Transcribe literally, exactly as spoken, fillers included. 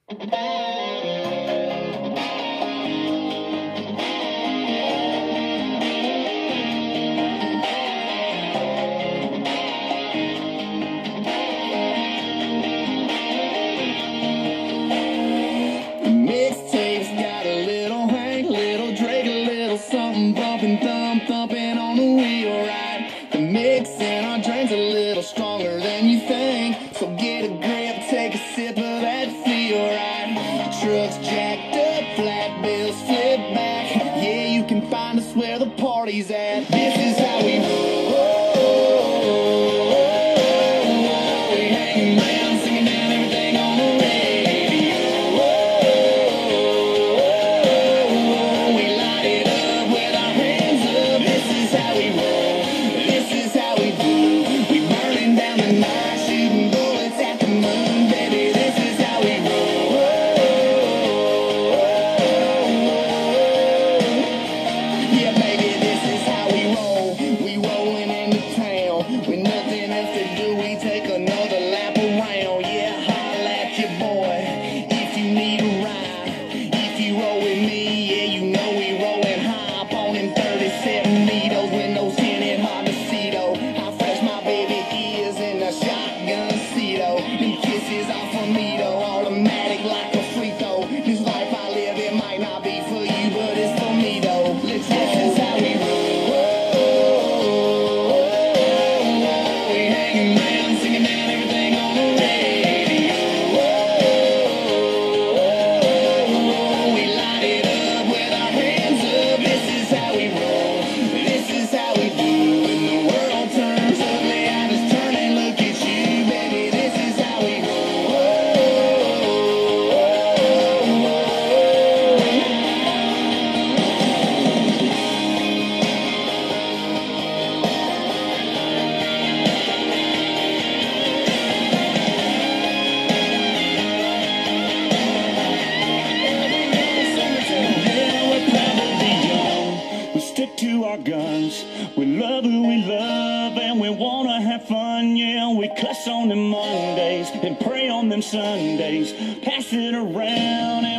Mixtape's got a little Hank, little Drake, a little something bumping, thump, thumping on the wheel, right? The mix in our drink's a little stronger than you think, so get a grip, take a sip of that feel, right? Trucks jacked up, flat bills flip back, yeah, you can find us where the party's at. This is how we roll. We hang around, singing down everything on the radio. We light it up with our hands up. This is how we roll. This is how we do. We burning down the night, shooting bullets at the moon, baby. This is how we roll. Yeah, baby, this is how we roll. We rolling into town with nothing else to do. We take another lap around. Yeah, holla at your boy if you need a ride. If you roll with me, yeah, you know we rolling high. Up on in thirty-seven needles, windows tinted, hard to see though. How fresh my baby is in a shotgun seat though. Them kisses off of me though, automatic like a free throw. This life I live, it might not be for you, but it's for me though. Let's go. This is how we roll. We hanging around, singing down everything on the radio. We light it up with our hands up. This is how we roll. This is how we do. When the world turns ugly, I just turn and look at you, baby. This is how we roll. Yeah, we're probably young. We stick to our guns. We love who we love and we wanna have fun. Yeah, we cuss on them Mondays and pray on them Sundays. Pass it around and